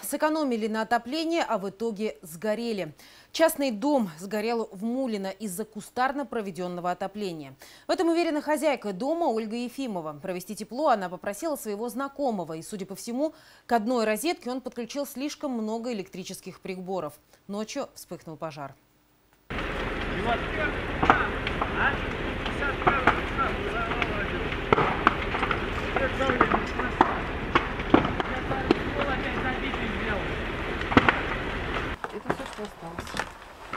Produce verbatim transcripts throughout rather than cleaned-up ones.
Сэкономили на отопление, а в итоге сгорели. Частный дом сгорел в Мулино из-за кустарно проведенного отопления. В этом уверена хозяйка дома Ольга Ефимова. Провести тепло она попросила своего знакомого. И, судя по всему, к одной розетке он подключил слишком много электрических приборов. Ночью вспыхнул пожар. Это все, что осталось.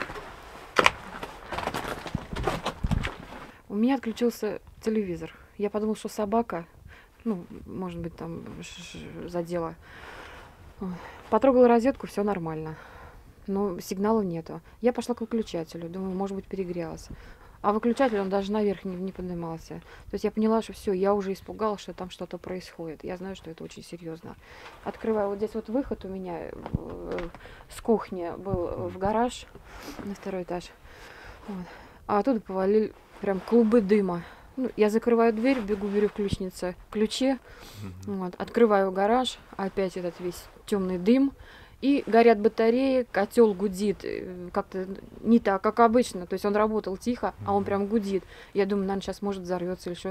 У меня отключился телевизор. Я подумала, что собака, ну, может быть, там задела. Потрогала розетку, все нормально. Но сигнала нету. Я пошла к выключателю. Думаю, может быть, перегрелась. А выключатель, он даже наверх не, не поднимался. То есть я поняла, что все, я уже испугалась, что там что-то происходит. Я знаю, что это очень серьезно. Открываю, вот здесь вот выход у меня э, с кухни был в гараж на второй этаж. Вот. А оттуда повалили прям клубы дыма. Ну, я закрываю дверь, бегу, беру ключница, ключи, вот, открываю гараж, опять этот весь темный дым. И горят батареи, котел гудит, как-то не так, как обычно. То есть он работал тихо, а он прям гудит. Я думаю, наверное, сейчас может взорвется или что.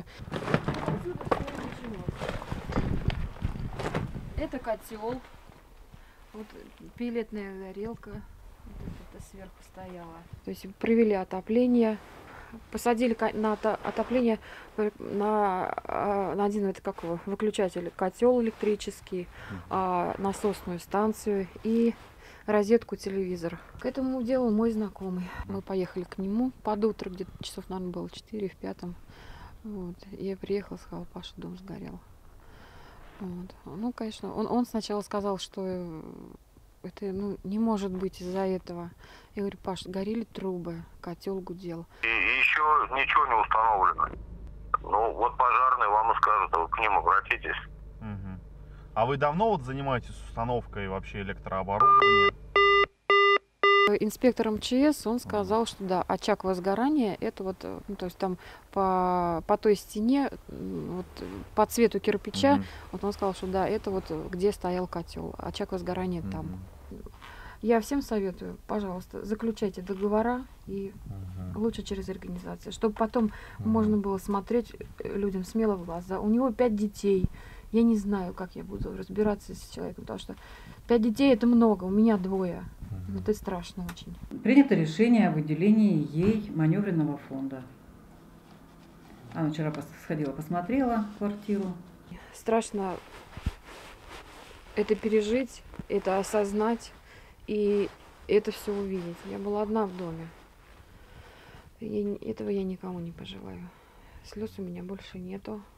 Это котел. Вот пелетная горелка. Вот это сверху стояла. То есть провели отопление. Посадили на отопление на, на один это как его, выключатель, котел электрический, насосную станцию и розетку телевизор. К этому делу мой знакомый. Мы поехали к нему под утро, где-то часов, наверное, было четыре в пятом. Вот. Я приехала, сказала: Паша, дом сгорел. Вот. Ну, конечно, он, он сначала сказал, что это, ну, не может быть из-за этого. Я говорю: Паш, горели трубы, котел гудел. И еще ничего не установлено. Ну, вот пожарные вам и скажут, вы к ним обратитесь. Угу. А вы давно вот занимаетесь установкой вообще электрооборудования? Инспектор МЧС, он сказал, что да, очаг возгорания, это вот, ну, то есть там по, по той стене, вот, по цвету кирпича, угу. Вот он сказал, что да, это вот где стоял котел, очаг возгорания угу. Там. Я всем советую, пожалуйста, заключайте договора и угу. Лучше через организацию, чтобы потом угу. Можно было смотреть людям смело в глаза. У него пять детей. Я не знаю, как я буду разбираться с человеком, потому что пять детей это много, у меня двое. Угу. Это страшно очень. Принято решение о выделении ей маневренного фонда. Она вчера сходила, посмотрела квартиру. Страшно это пережить, это осознать и это все увидеть. Я была одна в доме. И этого я никому не пожелаю. Слез у меня больше нету.